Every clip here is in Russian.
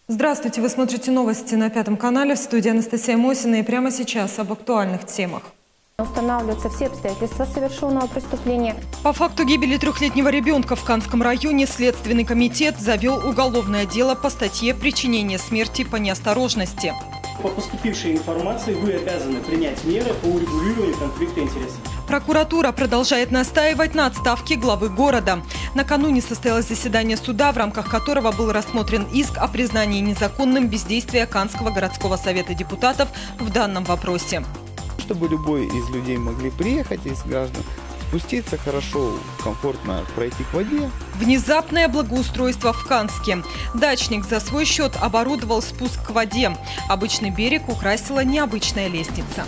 Здравствуйте, вы смотрите новости на Пятом канале. В студии Анастасия Мосина, и прямо сейчас об актуальных темах. Устанавливаются все обстоятельства совершенного преступления. По факту гибели трехлетнего ребенка в Канском районе Следственный комитет завел уголовное дело по статье «Причинение смерти по неосторожности». По поступившей информации вы обязаны принять меры по урегулированию конфликта интересов. Прокуратура продолжает настаивать на отставке главы города. Накануне состоялось заседание суда, в рамках которого был рассмотрен иск о признании незаконным бездействия Канского городского совета депутатов в данном вопросе. Чтобы любой из людей могли приехать, из граждан, спуститься хорошо, комфортно пройти к воде. Внезапное благоустройство в Канске. Дачник за свой счет оборудовал спуск к воде. Обычный берег украсила необычная лестница.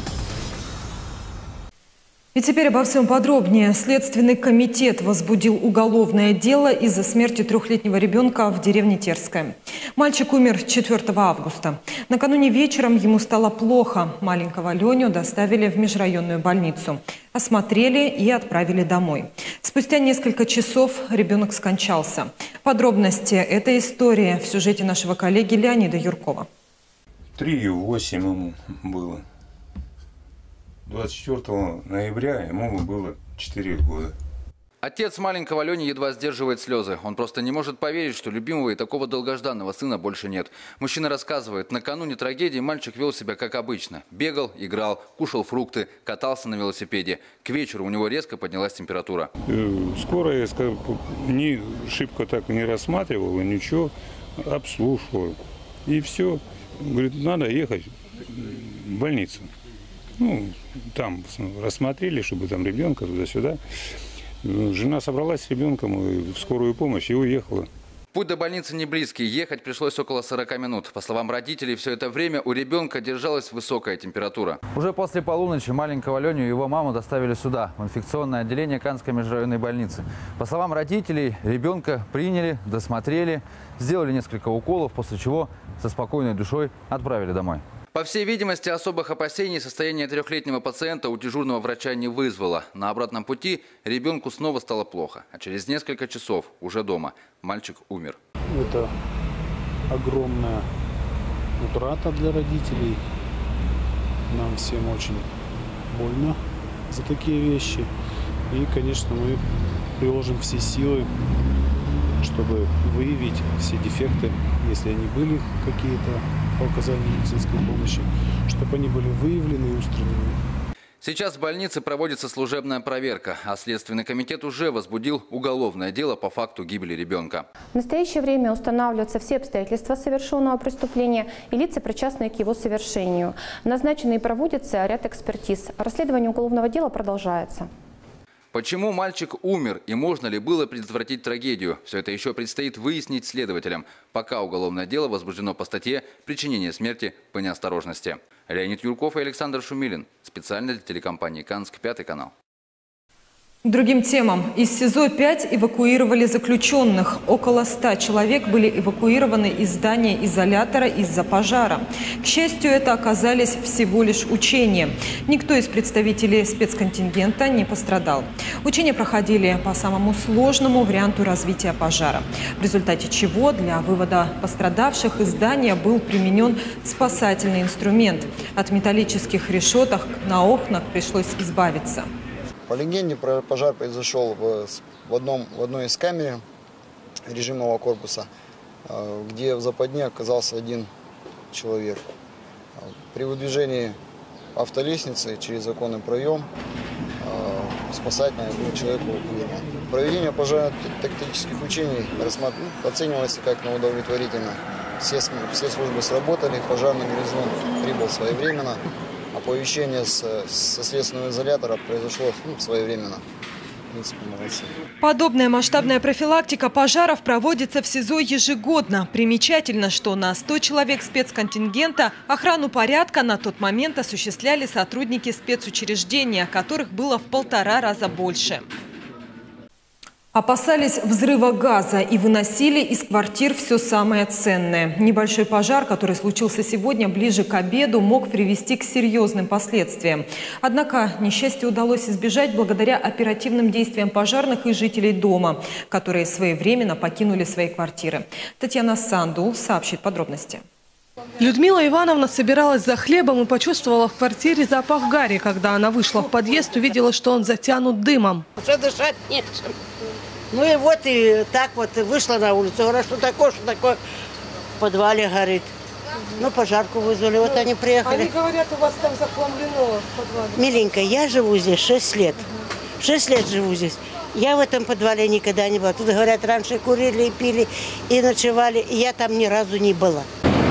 И теперь обо всем подробнее. Следственный комитет возбудил уголовное дело из-за смерти трехлетнего ребенка в деревне Терская. Мальчик умер 4 августа. Накануне вечером ему стало плохо. Маленького Леню доставили в межрайонную больницу. Осмотрели и отправили домой. Спустя несколько часов ребенок скончался. Подробности этой истории в сюжете нашего коллеги Леонида Юркова. 3,8 ему было. 24 ноября ему было 4 года. Отец маленького Лени едва сдерживает слезы. Он просто не может поверить, что любимого и такого долгожданного сына больше нет. Мужчина рассказывает, накануне трагедии мальчик вел себя как обычно. Бегал, играл, кушал фрукты, катался на велосипеде. К вечеру у него резко поднялась температура. Скорая не шибко так не рассматривала, ничего, обслушивала. И все. Говорит, надо ехать в больницу. Там рассмотрели, чтобы там ребенка туда-сюда. Жена собралась с ребенком и в скорую помощь и уехала. Путь до больницы не близкий. Ехать пришлось около 40 минут. По словам родителей, все это время у ребенка держалась высокая температура. Уже после полуночи маленького Леню и его маму доставили сюда, в инфекционное отделение Канской межрайонной больницы. По словам родителей, ребенка приняли, досмотрели, сделали несколько уколов, после чего со спокойной душой отправили домой. По всей видимости, особых опасений состояние трехлетнего пациента у дежурного врача не вызвало. На обратном пути ребенку снова стало плохо. А через несколько часов уже дома мальчик умер. Это огромная утрата для родителей. Нам всем очень больно за такие вещи. И, конечно, мы приложим все силы, чтобы выявить все дефекты, если они были какие-то по оказанию медицинской помощи, чтобы они были выявлены и устранены. Сейчас в больнице проводится служебная проверка, а Следственный комитет уже возбудил уголовное дело по факту гибели ребенка. В настоящее время устанавливаются все обстоятельства совершенного преступления и лица, причастные к его совершению. Назначены и проводится ряд экспертиз. Расследование уголовного дела продолжается. Почему мальчик умер и можно ли было предотвратить трагедию? Все это еще предстоит выяснить следователям. Пока уголовное дело возбуждено по статье «Причинение смерти по неосторожности». Леонид Юрков и Александр Шумилин. Специально для телекомпании «Канск», Пятый канал. К другим темам. Из СИЗО-5 эвакуировали заключенных. Около 100 человек были эвакуированы из здания изолятора из-за пожара. К счастью, это оказались всего лишь учения. Никто из представителей спецконтингента не пострадал. Учения проходили по самому сложному варианту развития пожара, в результате чего для вывода пострадавших из здания был применен спасательный инструмент. От металлических решеток на окнах пришлось избавиться. По легенде, пожар произошел в одной из камер режимного корпуса, где в западне оказался один человек. При выдвижении автолестницы через оконный проем спасательный человек эвакуирован. Проведение пожарно-тактических учений оценивается как на удовлетворительно. Все службы сработали, пожарный гарнизон прибыл своевременно. Оповещение со следственного изолятора произошло своевременно. В принципе, молодцы. Подобная масштабная профилактика пожаров проводится в СИЗО ежегодно. Примечательно, что на 100 человек спецконтингента охрану порядка на тот момент осуществляли сотрудники спецучреждения, которых было в 1,5 раза больше. Опасались взрыва газа и выносили из квартир все самое ценное. Небольшой пожар, который случился сегодня ближе к обеду, мог привести к серьезным последствиям. Однако несчастье удалось избежать благодаря оперативным действиям пожарных и жителей дома, которые своевременно покинули свои квартиры. Татьяна Сандул сообщит подробности. Людмила Ивановна собиралась за хлебом и почувствовала в квартире запах гари. Когда она вышла в подъезд, увидела, что он затянут дымом. Уже дышать нечем. Ну и вот и так вот вышла на улицу. Говорю, что такое в подвале горит. Ну, пожарку вызвали, вот они приехали. Они говорят, у вас там захламлено в подвале. Миленько, я живу здесь 6 лет. 6 лет живу здесь. Я в этом подвале никогда не была. Тут, говорят, раньше курили и пили, и ночевали. И я там ни разу не была.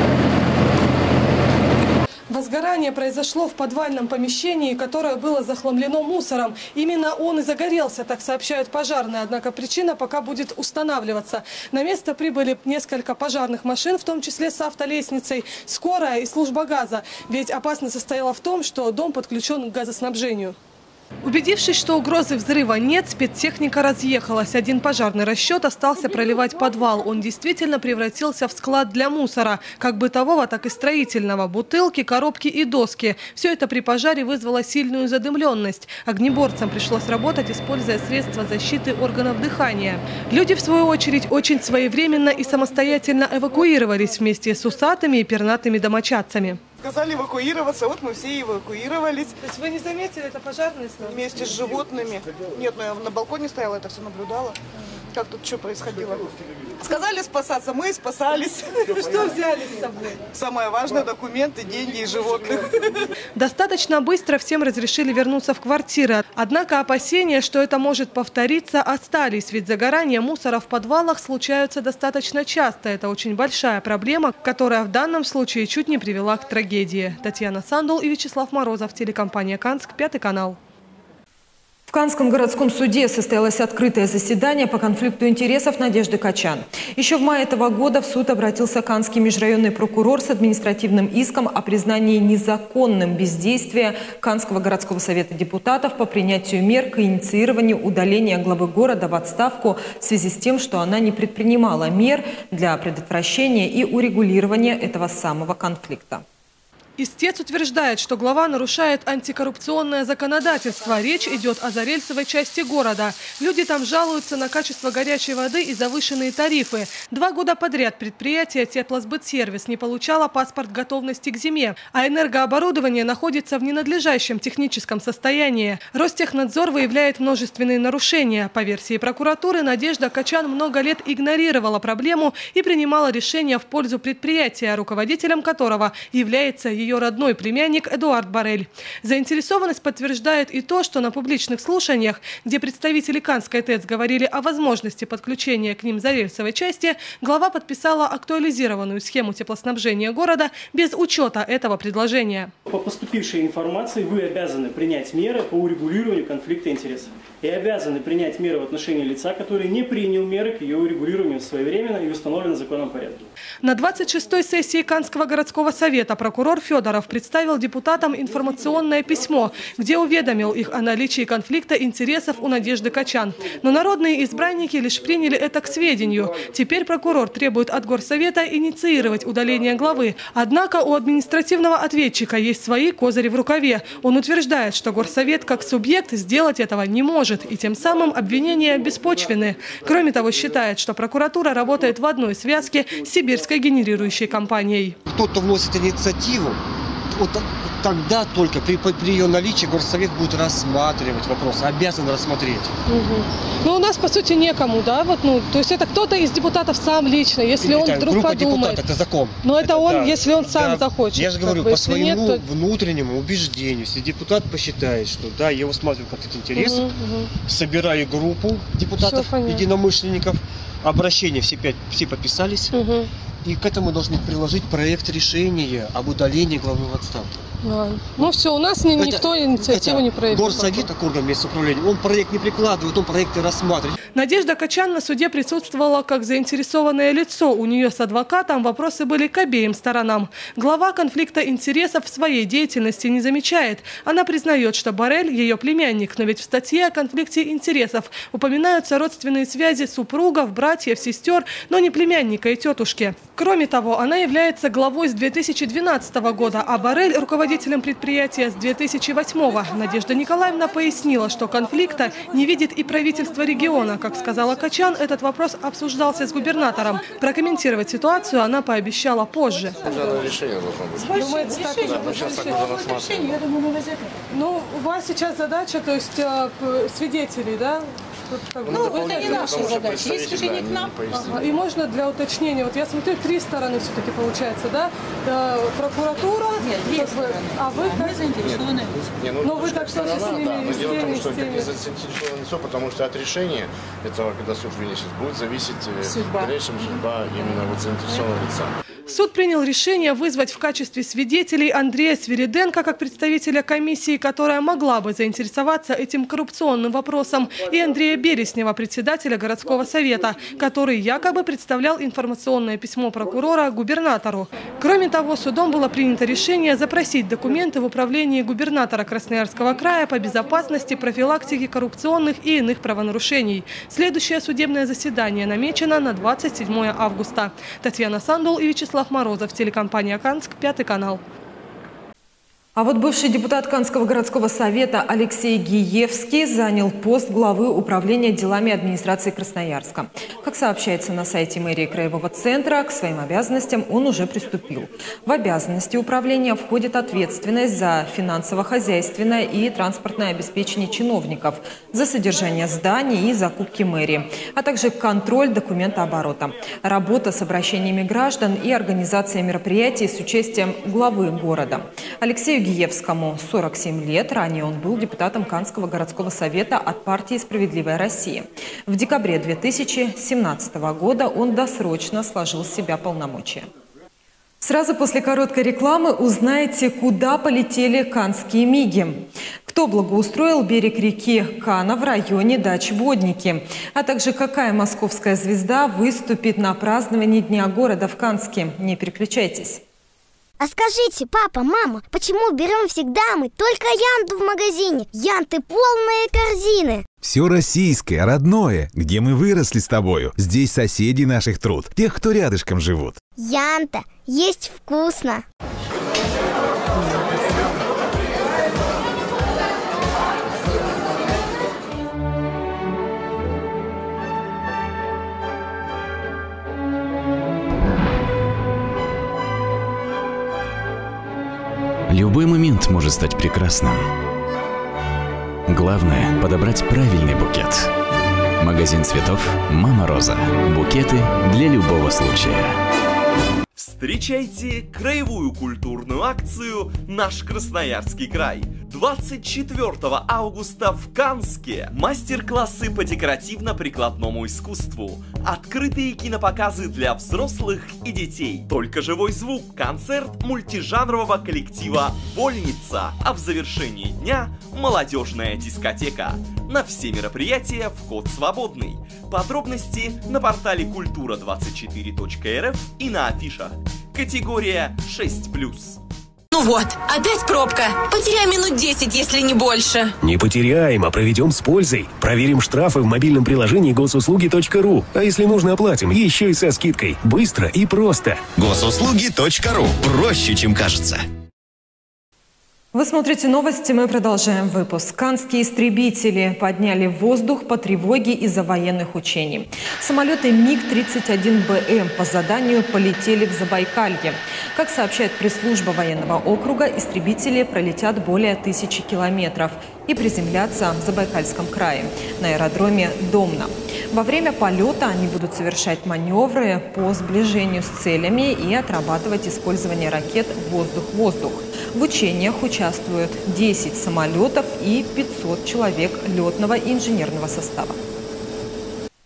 Возгорание произошло в подвальном помещении, которое было захламлено мусором. Именно он и загорелся, так сообщают пожарные. Однако причина пока будет устанавливаться. На место прибыли несколько пожарных машин, в том числе с автолестницей, скорая и служба газа. Ведь опасность состояла в том, что дом подключен к газоснабжению. Убедившись, что угрозы взрыва нет, спецтехника разъехалась. Один пожарный расчет остался проливать подвал. Он действительно превратился в склад для мусора, как бытового, так и строительного. Бутылки, коробки и доски. Все это при пожаре вызвало сильную задымленность. Огнеборцам пришлось работать, используя средства защиты органов дыхания. Люди, в свою очередь, очень своевременно и самостоятельно эвакуировались вместе с усатыми и пернатыми домочадцами. Сказали эвакуироваться, вот мы все эвакуировались. То есть вы не заметили, это пожарные стали? Вместе с животными. Нет, но я на балконе стояла, это все наблюдала. Как тут что происходило. Сказали спасаться, мы и спасались. Что взяли с собой? Самое важное — документы, деньги и животных. Достаточно быстро всем разрешили вернуться в квартиры. Однако опасения, что это может повториться, остались. Ведь загорания мусора в подвалах случаются достаточно часто. Это очень большая проблема, которая в данном случае чуть не привела к трагедии. Татьяна Сандул и Вячеслав Морозов, телекомпания «Канск», 5 канал. В Канском городском суде состоялось открытое заседание по конфликту интересов Надежды Качан. Еще в мае этого года в суд обратился Канский межрайонный прокурор с административным иском о признании незаконным бездействия Канского городского совета депутатов по принятию мер к инициированию удаления главы города в отставку в связи с тем, что она не предпринимала мер для предотвращения и урегулирования этого самого конфликта. Истец утверждает, что глава нарушает антикоррупционное законодательство. Речь идет о Зарельсовой части города. Люди там жалуются на качество горячей воды и завышенные тарифы. 2 года подряд предприятие «Теплосбытсервис» не получало паспорт готовности к зиме, а энергооборудование находится в ненадлежащем техническом состоянии. Ростехнадзор выявляет множественные нарушения. По версии прокуратуры, Надежда Качан много лет игнорировала проблему и принимала решения в пользу предприятия, руководителем которого является ее родной племянник Эдуард Борель. Заинтересованность подтверждает и то, что на публичных слушаниях, где представители Канской ТЭЦ говорили о возможности подключения к ним Зарельсовой части, глава подписала актуализированную схему теплоснабжения города без учета этого предложения. По поступившей информации вы обязаны принять меры по урегулированию конфликта интересов. И обязаны принять меры в отношении лица, который не принял меры к ее урегулированию своевременно и в установленном законом порядке. На 26-й сессии Канского городского совета прокурор Федоров представил депутатам информационное письмо, где уведомил их о наличии конфликта интересов у Надежды Качан. Но народные избранники лишь приняли это к сведению. Теперь прокурор требует от горсовета инициировать удаление главы. Однако у административного ответчика есть свои козыри в рукаве. Он утверждает, что горсовет как субъект сделать этого не может, и тем самым обвинения беспочвенны. Кроме того, считает, что прокуратура работает в одной связке с сибирской генерирующей компанией. Кто-то вносит инициативу, вот тогда только при ее наличии горсовет будет рассматривать вопрос, обязан рассмотреть. Но у нас, по сути, некому, да? Вот, то есть это кто-то из депутатов сам лично, если он вдруг группа подумает. Депутатов, это закон. Но это он, да, если он сам захочет. Я же говорю, по своему внутреннему убеждению, если депутат посчитает, что да, я усматриваю конфликт интересов, собираю группу депутатов, единомышленников, обращения все подписались. И к этому должны приложить проект решения об удалении главы в отставку. Ну все, у нас никто инициативу не проявил. Горсовет, орган местного управления, он проект не прикладывает, он проекты рассматривает. Надежда Качан на суде присутствовала как заинтересованное лицо. У нее с адвокатом вопросы были к обеим сторонам. Глава конфликта интересов в своей деятельности не замечает. Она признает, что Боррель – ее племянник, но ведь в статье о конфликте интересов упоминаются родственные связи супругов, братьев, сестер, но не племянника и тетушки. Кроме того, она является главой с 2012 года, а Боррель – руководителем предприятия с 2008. Надежда Николаевна пояснила, что конфликта не видит и правительство региона. Как сказала Качан, этот вопрос обсуждался с губернатором. Прокомментировать ситуацию она пообещала позже. Решение должно быть. Ну, у вас сейчас задача, то есть свидетелей, да? Ну, это не наша задача. Есть решение к нам. И можно для уточнения, вот я смотрю, 3 стороны все-таки получается, да? Прокуратура. Нет, 2 стороны. А вы мы заинтересованы. Но вы так тоже с ними, да, но дело в том, что с теми. заинтересованное лицо, потому что от решения этого, когда суд вынесет, будет зависеть в дальнейшем судьба именно вот заинтересованного лица. Суд принял решение вызвать в качестве свидетелей Андрея Свириденко как представителя комиссии, которая могла бы заинтересоваться этим коррупционным вопросом, и Андрея Береснева, председателя городского совета, который якобы представлял информационное письмо прокурора губернатору. Кроме того, судом было принято решение запросить документы в управлении губернатора Красноярского края по безопасности, профилактике коррупционных и иных правонарушений. Следующее судебное заседание намечено на 27 августа. Татьяна Сандул и Вячеслав Морозов, телекомпания «Канск», 5 канал. А вот бывший депутат Канского городского совета Алексей Гиевский занял пост главы управления делами администрации Красноярска. Как сообщается на сайте мэрии Краевого центра, к своим обязанностям он уже приступил. В обязанности управления входит ответственность за финансово-хозяйственное и транспортное обеспечение чиновников, за содержание зданий и закупки мэрии, а также контроль документооборота, работа с обращениями граждан и организация мероприятий с участием главы города. Алексею Гиевскому 47 лет. Ранее он был депутатом Канского городского совета от партии «Справедливая Россия». В декабре 2017 года он досрочно сложил с себя полномочия. Сразу после короткой рекламы узнаете, куда полетели канские миги. Кто благоустроил берег реки Кана в районе дач Водники, а также какая московская звезда выступит на праздновании Дня города в Канске. Не переключайтесь. А скажите, папа, мама, почему берем всегда мы только янту в магазине? Янты полные корзины. Все российское, родное, где мы выросли с тобою. Здесь соседи наших труд, тех, кто рядышком живут. Янта, есть вкусно. Любой момент может стать прекрасным. Главное – подобрать правильный букет. Магазин цветов «Мама Роза». Букеты для любого случая. Встречайте краевую культурную акцию «Наш Красноярский край». 24 августа в Канске мастер-классы по декоративно-прикладному искусству, открытые кинопоказы для взрослых и детей, только живой звук, концерт мультижанрового коллектива «Вольница», а в завершении дня молодежная дискотека. На все мероприятия вход свободный. Подробности на портале kultura24.rf и на афишах. Категория 6+. Ну вот, опять пробка. Потеряем минут 10, если не больше. Не потеряем, а проведем с пользой. Проверим штрафы в мобильном приложении госуслуги.ру. А если нужно, оплатим еще и со скидкой. Быстро и просто. Госуслуги.ру. Проще, чем кажется. Вы смотрите новости, мы продолжаем выпуск. Канские истребители подняли в воздух по тревоге из-за военных учений. Самолеты МиГ-31БМ по заданию полетели в Забайкалье. Как сообщает пресс-служба военного округа, истребители пролетят более 1000 километров и приземлятся в Забайкальском крае на аэродроме Домна. Во время полета они будут совершать маневры по сближению с целями и отрабатывать использование ракет воздух-воздух. В учениях участвуют 10 самолетов и 500 человек летного и инженерного состава.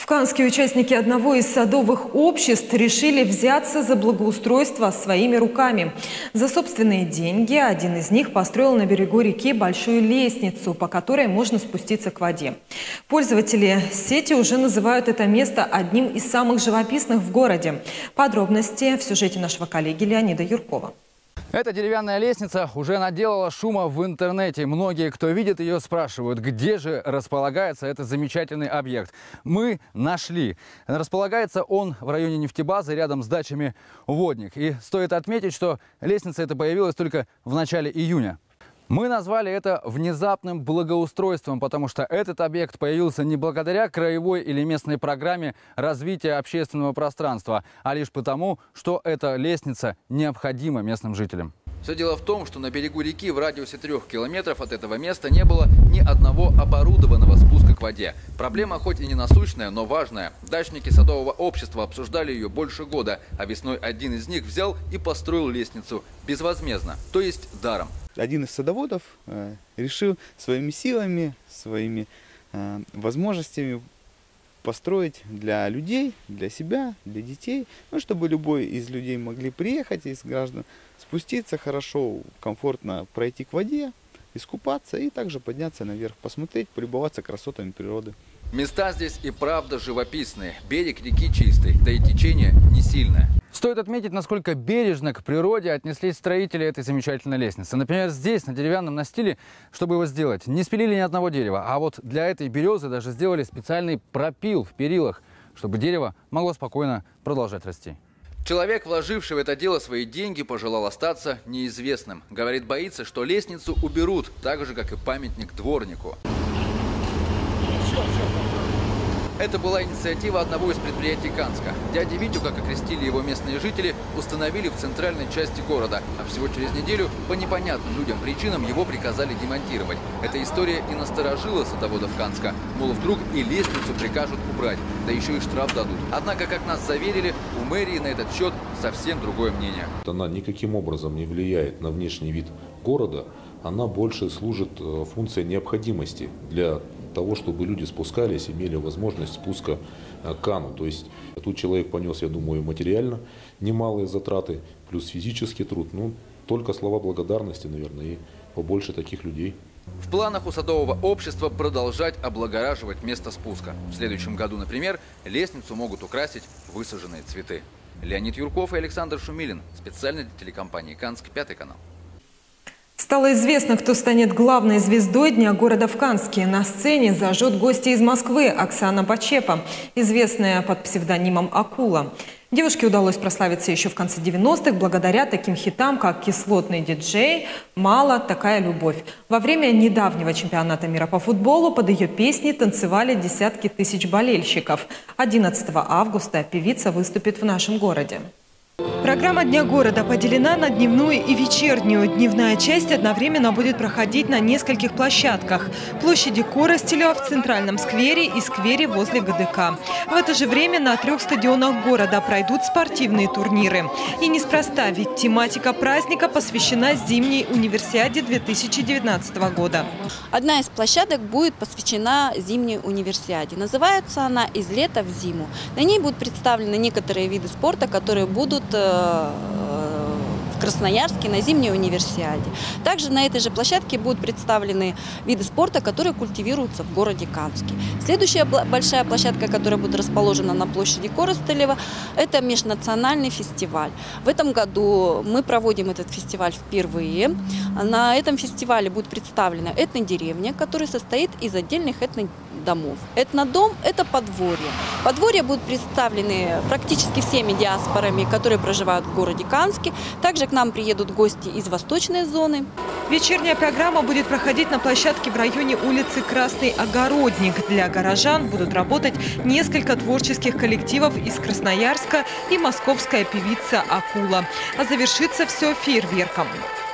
В Канске участники одного из садовых обществ решили взяться за благоустройство своими руками. За собственные деньги один из них построил на берегу реки большую лестницу, по которой можно спуститься к воде. Пользователи сети уже называют это место одним из самых живописных в городе. Подробности в сюжете нашего коллеги Леонида Юркова. Эта деревянная лестница уже наделала шума в интернете. Многие, кто видит ее, спрашивают, где же располагается этот замечательный объект. Мы нашли. Располагается он в районе нефтебазы, рядом с дачами «Водник». И стоит отметить, что лестница эта появилась только в начале июня. Мы назвали это внезапным благоустройством, потому что этот объект появился не благодаря краевой или местной программе развития общественного пространства, а лишь потому, что эта лестница необходима местным жителям. Все дело в том, что на берегу реки в радиусе 3 километров от этого места не было ни одного оборудованного спуска к воде. Проблема хоть и не насущная, но важная. Дачники садового общества обсуждали ее больше года, а весной один из них взял и построил лестницу безвозмездно, то есть даром. Один из садоводов решил своими силами, своими возможностями построить для людей, для себя, для детей, ну, чтобы любой из людей могли приехать, из граждан, спуститься хорошо, комфортно пройти к воде, искупаться и также подняться наверх, посмотреть, полюбоваться красотами природы. Места здесь и правда живописные. Берег реки чистый, да и течение не сильное. Стоит отметить, насколько бережно к природе отнеслись строители этой замечательной лестницы. Например, здесь, на деревянном настиле, чтобы его сделать, не спилили ни одного дерева. А вот для этой березы даже сделали специальный пропил в перилах, чтобы дерево могло спокойно продолжать расти. Человек, вложивший в это дело свои деньги, пожелал остаться неизвестным. Говорит, боится, что лестницу уберут, так же, как и памятник дворнику. Это была инициатива одного из предприятий Канска. Дядю Витю, как окрестили его местные жители, установили в центральной части города. А всего через неделю по непонятным людям причинам его приказали демонтировать. Эта история и насторожила садоводов Канска. Мол, вдруг и лестницу прикажут убрать, да еще и штраф дадут. Однако, как нас заверили, у мэрии на этот счет совсем другое мнение. Она никаким образом не влияет на внешний вид города. Она больше служит функцией необходимости для того, чтобы люди спускались, имели возможность спуска к Кану. То есть тут человек понес, я думаю, материально немалые затраты, плюс физический труд. Ну, только слова благодарности, наверное, и побольше таких людей. В планах у садового общества продолжать облагораживать место спуска. В следующем году, например, лестницу могут украсить высаженные цветы. Леонид Юрков и Александр Шумилин. Специально для телекомпании «Канск», 5 канал. Стало известно, кто станет главной звездой Дня города в Канске. На сцене зажжет гостья из Москвы Оксана Почепа, известная под псевдонимом «Акула». Девушке удалось прославиться еще в конце 90-х благодаря таким хитам, как «Кислотный диджей», «Мало», «Такая любовь». Во время недавнего чемпионата мира по футболу под ее песни танцевали десятки тысяч болельщиков. 11 августа певица выступит в нашем городе. Программа Дня города поделена на дневную и вечернюю. Дневная часть одновременно будет проходить на нескольких площадках. Площади Коростелева, в Центральном сквере и сквере возле ГДК. В это же время на 3 стадионах города пройдут спортивные турниры. И неспроста, ведь тематика праздника посвящена зимней универсиаде 2019 года. Одна из площадок будет посвящена зимней универсиаде. Называется она «Из лета в зиму». На ней будут представлены некоторые виды спорта, которые будут в Красноярске на зимней универсиаде. Также на этой же площадке будут представлены виды спорта, которые культивируются в городе Канске. Следующая большая площадка, которая будет расположена на площади Коростелева, это межнациональный фестиваль. В этом году мы проводим этот фестиваль впервые. На этом фестивале будет представлена этнодеревня, которая состоит из отдельных этнодомов. Этнодом – это подворье. Подворья будут представлены практически всеми диаспорами, которые проживают в городе Канске. Также к нам приедут гости из восточной зоны. Вечерняя программа будет проходить на площадке в районе улицы Красный Огородник. Для горожан будут работать несколько творческих коллективов из Красноярска и московская певица «Акула». А завершится все фейерверком.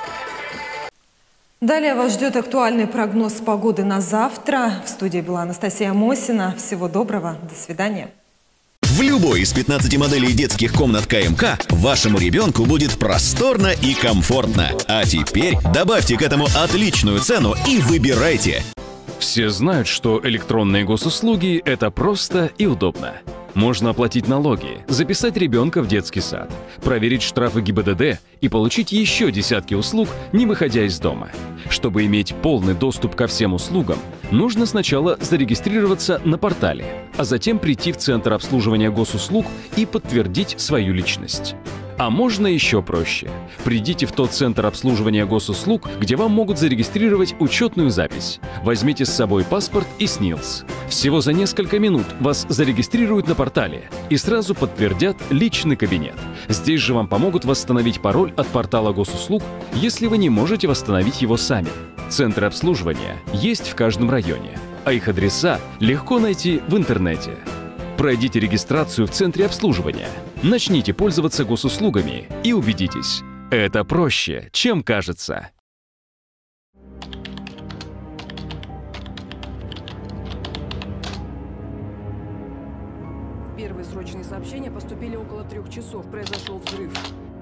Далее вас ждет актуальный прогноз погоды на завтра. В студии была Анастасия Мосина. Всего доброго. До свидания. В любой из 15 моделей детских комнат КМК вашему ребенку будет просторно и комфортно. А теперь добавьте к этому отличную цену и выбирайте. Все знают, что электронные госуслуги – это просто и удобно. Можно оплатить налоги, записать ребенка в детский сад, проверить штрафы ГИБДД и получить еще десятки услуг, не выходя из дома. Чтобы иметь полный доступ ко всем услугам, нужно сначала зарегистрироваться на портале, а затем прийти в Центр обслуживания госуслуг и подтвердить свою личность. А можно еще проще. Придите в тот Центр обслуживания госуслуг, где вам могут зарегистрировать учетную запись. Возьмите с собой паспорт и СНИЛС. Всего за несколько минут вас зарегистрируют на портале и сразу подтвердят личный кабинет. Здесь же вам помогут восстановить пароль от портала госуслуг, если вы не можете восстановить его сами. Центры обслуживания есть в каждом районе, а их адреса легко найти в интернете. Пройдите регистрацию в Центре обслуживания, начните пользоваться госуслугами и убедитесь, это проще, чем кажется. Первые срочные сообщения поступили около 3 часов. Произошел взрыв.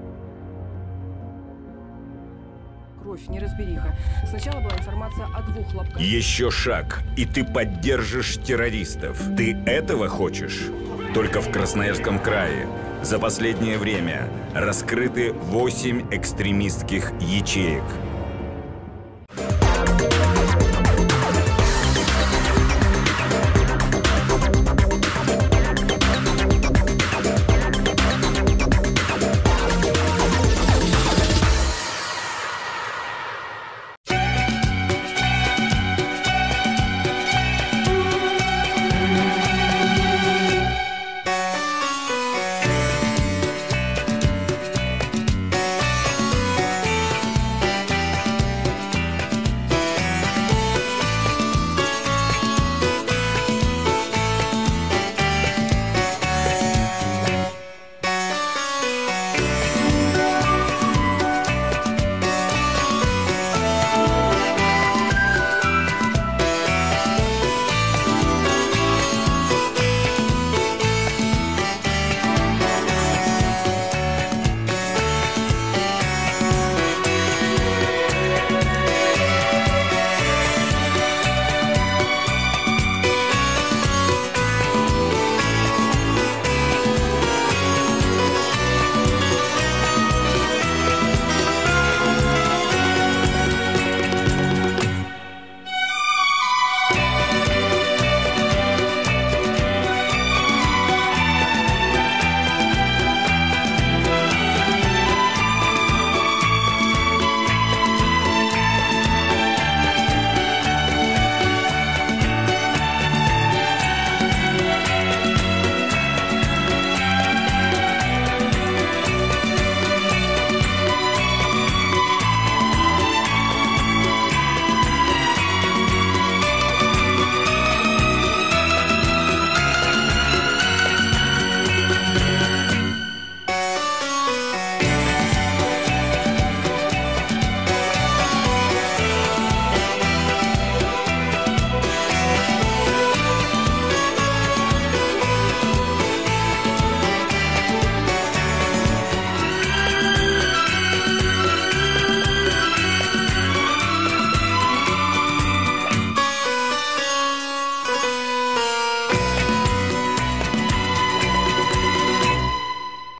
Кровь, неразбериха. Сначала была информация о 2 хлопках. Еще шаг, и ты поддержишь террористов. Ты этого хочешь? Только в Красноярском крае за последнее время раскрыты 8 экстремистских ячеек.